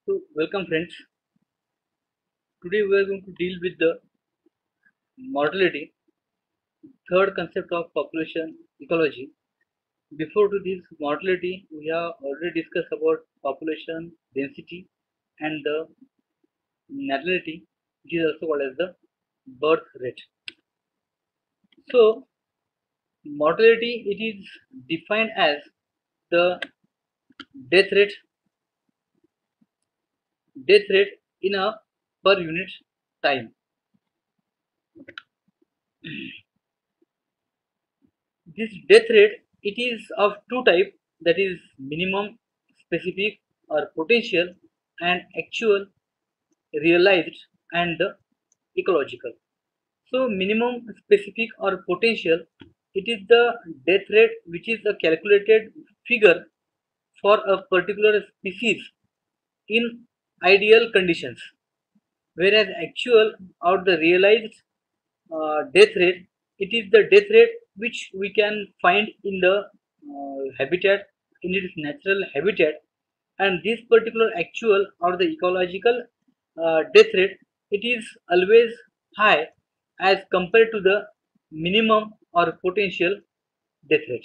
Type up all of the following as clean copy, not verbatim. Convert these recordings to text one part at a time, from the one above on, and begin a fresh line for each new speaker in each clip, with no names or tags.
So, welcome friends. Today we are going to deal with the mortality, third concept of population ecology. Before to this mortality, we have already discussed about population density and the natality, which is also called as the birth rate. So, mortality it is defined as the death rate, death rate in a per unit time. This death rate it is of two type, that is minimum specific or potential and actual realized and the ecological. So minimum specific or potential it is the death rate which is a calculated figure for a particular species in ideal conditions, whereas actual or the realized death rate it is the death rate which we can find in the habitat, in its natural habitat, and this particular actual or the ecological death rate it is always high as compared to the minimum or potential death rate.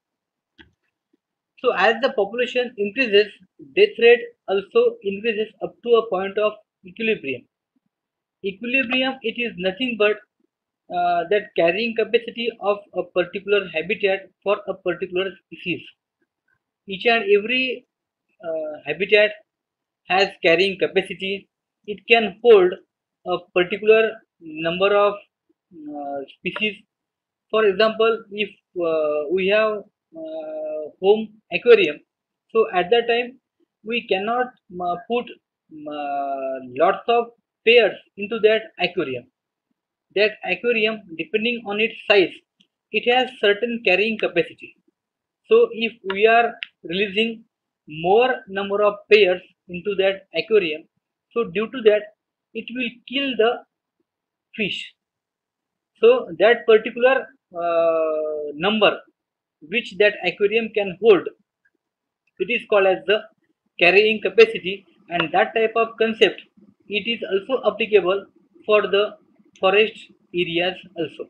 So as the population increases, death rate also increases up to a point of equilibrium. Equilibrium it is nothing but that carrying capacity of a particular habitat for a particular species. Each and every habitat has carrying capacity. It can hold a particular number of species. For example, if we have home aquarium, so at that time we cannot put lots of pairs into that aquarium. That aquarium, depending on its size, it has certain carrying capacity. So if we are releasing more number of pairs into that aquarium, so due to that it will kill the fish. So that particular number which that aquarium can hold, it is called as the carrying capacity, and that type of concept it is also applicable for the forest areas also.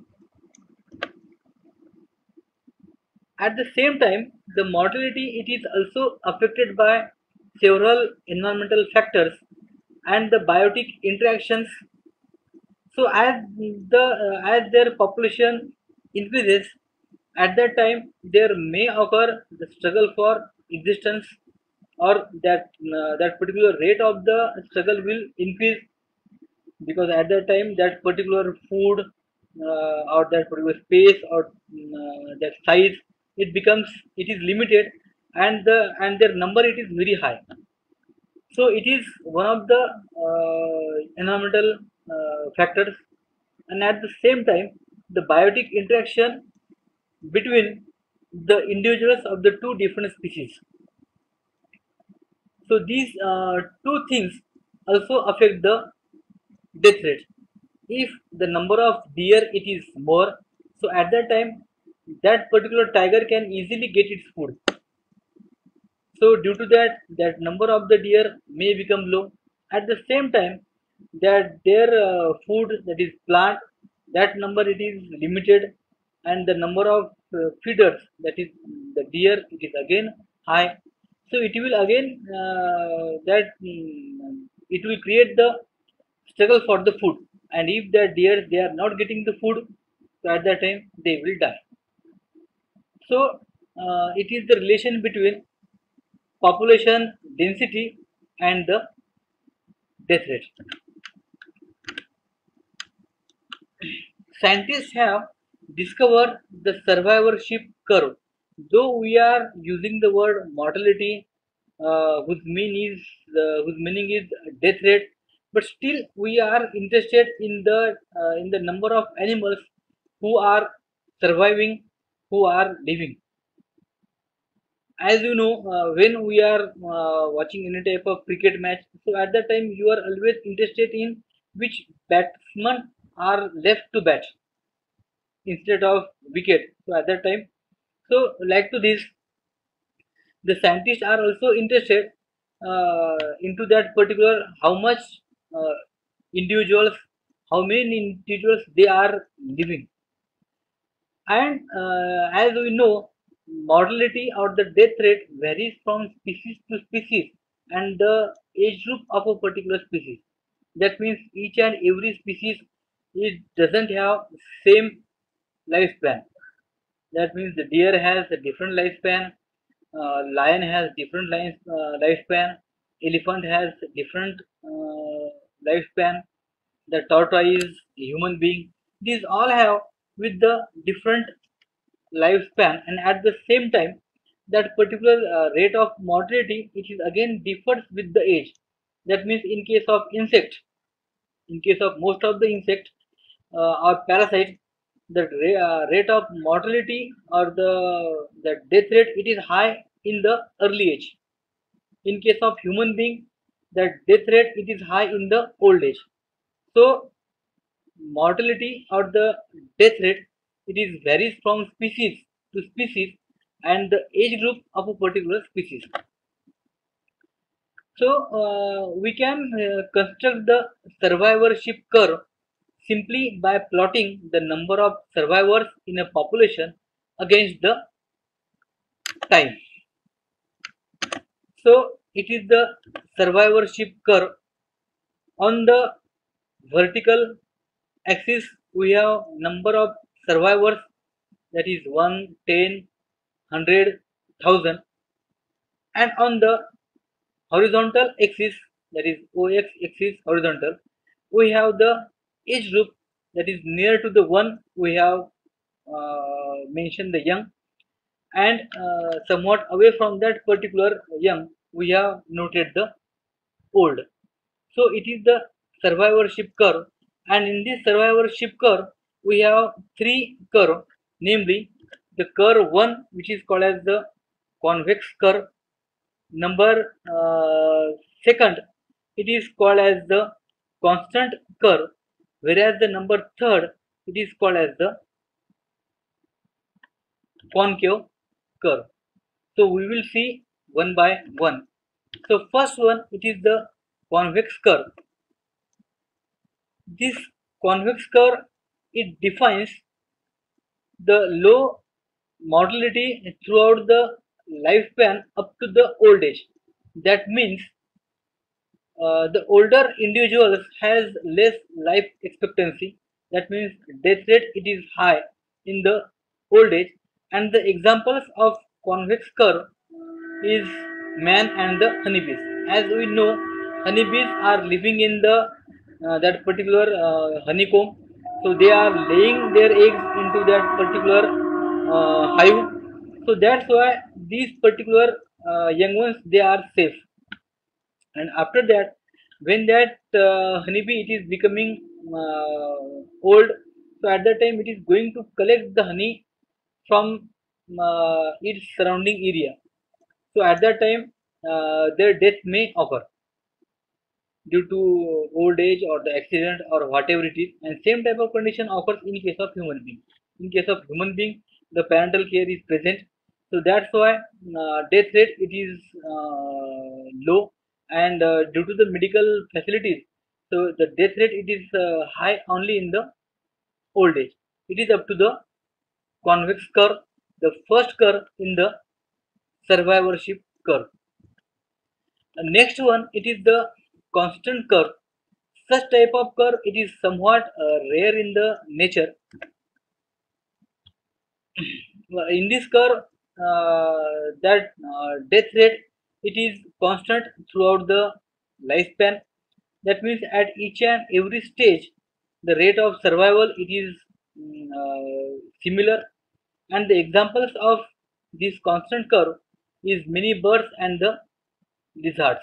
At the same time, the mortality it is also affected by several environmental factors and the biotic interactions. So as their population increases, at that time there may occur the struggle for existence, or that particular rate of the struggle will increase, because at that time that particular food or that particular space or that size it becomes, it is limited, and their number it is very high. So it is one of the environmental factors, and at the same time the biotic interaction between the individuals of the two different species. So these two things also affect the death rate. If the number of deer it is more, so at that time that particular tiger can easily get its food. So due to that, that number of the deer may become low. At the same time, that their food, that is plant, that number it is limited, and the number of feeders, that is the deer, it is again high. So it will again it will create the struggle for the food, and if the deer they are not getting the food, so at that time they will die. So it is the relation between population density and the death rate. Scientists have discovered the survivorship curve. Though we are using the word mortality, whose meaning is death rate, but still we are interested in the number of animals who are surviving, who are living. As you know, when we are watching any type of cricket match, so at that time you are always interested in which batsmen are left to bat instead of wicket. So at that time, so like to this, the scientists are also interested into that particular how much uh, individuals, how many individuals they are living. And as we know, mortality or the death rate varies from species to species and the age group of a particular species. That means each and every species, it doesn't have same lifespan. That means the deer has a different lifespan, lion has different lifespan, elephant has different lifespan, the tortoise, human being, these all have with the different lifespan, and at the same time that particular rate of mortality it is again differs with the age. That means in case of insect, in case of most of the insect or parasite, the rate of mortality or the death rate it is high in the early age. In case of human being, the death rate it is high in the old age. So mortality or the death rate it is varies from species to species and the age group of a particular species. So we can construct the survivorship curve simply by plotting the number of survivors in a population against the time. So it is the survivorship curve. On the vertical axis we have number of survivors, that is 1, 10, 100, 1000, and on the horizontal axis, that is OX axis horizontal, we have the age group, that is near to the one we have mentioned the young, and somewhat away from that particular young we have noted the old. So it is the survivorship curve, and in this survivorship curve we have three curve, namely the curve 1 which is called as the convex curve, number second it is called as the constant curve, whereas the number third it is called as the concave curve. So we will see one by one. So first one it is the convex curve. This convex curve it defines the low mortality throughout the lifespan up to the old age. That means the older individuals has less life expectancy. That means death rate it is high in the old age, and the examples of convex curve is man and the honeybees. As we know, honeybees are living in the that particular honeycomb, so they are laying their eggs into that particular hive. So that's why these particular young ones they are safe. And after that, when that honeybee it is becoming old, so at that time it is going to collect the honey from its surrounding area. So at that time their death may occur due to old age or the accident or whatever it is, and same type of condition occurs in case of human being. In case of human being, the parental care is present, so that's why death rate it is low, and due to the medical facilities, so the death rate it is high only in the old age. It is up to the convex curve, the first curve in the survivorship curve. The next one it is the constant curve. Such type of curve it is somewhat rare in the nature. In this curve, that death rate it is constant throughout the lifespan. That means at each and every stage, the rate of survival it is similar. And the examples of this constant curve is many birds and the lizards.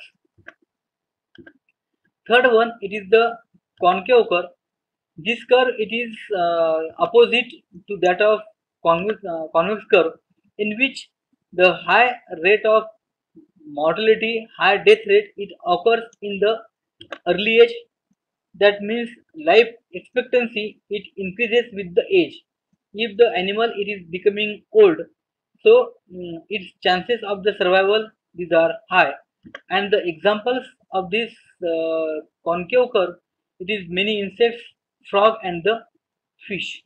Third one, it is the concave curve. This curve it is opposite to that of convex curve, in which the high rate of mortality, high death rate, it occurs in the early age. That means life expectancy it increases with the age. If the animal it is becoming old, so its chances of the survival these are high. And the examples of this concave curve, it is many insects, frog, and the fish.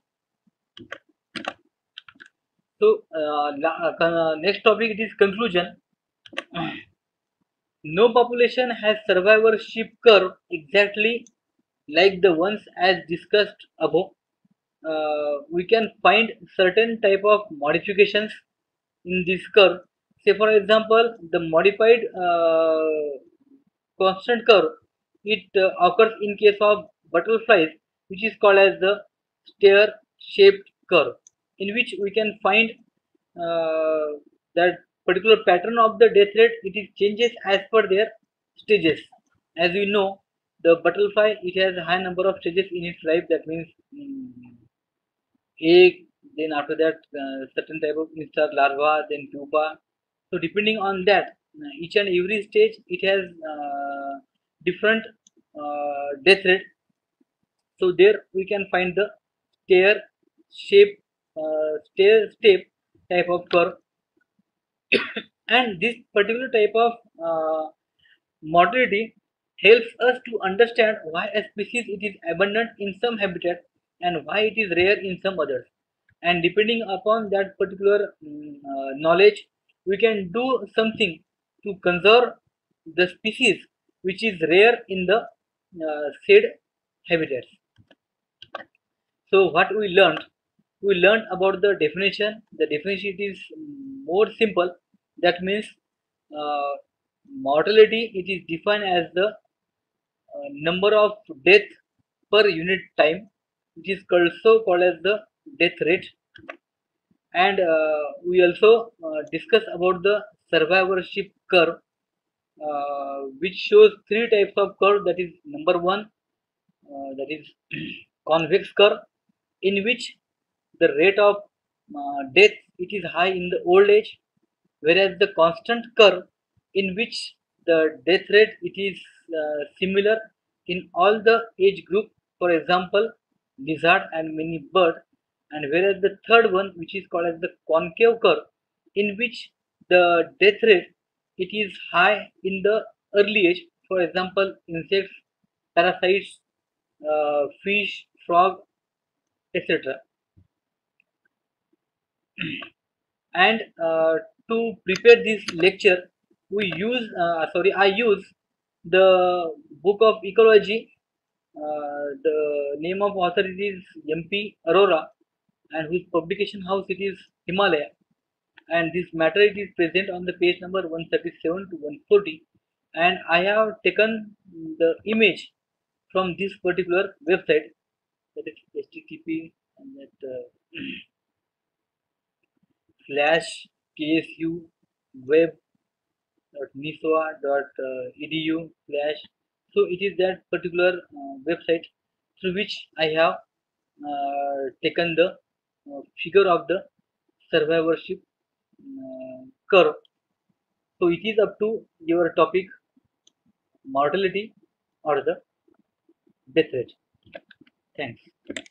So next topic, it is conclusion. No population has survivorship curve exactly like the ones as discussed above. We can find certain type of modifications in this curve. Say for example, the modified constant curve, it occurs in case of butterflies, which is called as the stair shaped curve, in which we can find uh, that particular pattern of the death rate, it is changes as per their stages. As we know, the butterfly, it has a high number of stages in its life. That means egg, then after that certain type of instar larva, then pupa. So depending on that, each and every stage, it has different death rate. So there we can find the stair shape, stair step type of curve. And this particular type of mortality helps us to understand why a species it is abundant in some habitat and why it is rare in some others. And depending upon that particular knowledge, we can do something to conserve the species which is rare in the said habitats. So what we learned? We learned about the definition. The definition is more simple. That means uh, mortality, it is defined as the number of death per unit time. It is also called as the death rate. And we also discuss about the survivorship curve, which shows three types of curve. That is number one, that is convex curve, in which the rate of death, it is high in the old age, whereas the constant curve, in which the death rate, it is similar in all the age group, for example lizard and many bird. And whereas the third one, which is called as the concave curve, in which the death rate, it is high in the early age, for example insects, parasites, fish, frog, etc. And to prepare this lecture, I use the book of ecology. The name of author is MP Arora, and whose publication house it is Himalaya. And this matter, it is present on the page number 137 to 140. And I have taken the image from this particular website, that is http and that slash ksu web.nisoa.edu slash. So it is that particular website through which I have taken the figure of the survivorship curve. So it is up to your topic, mortality or the death rate. Thanks.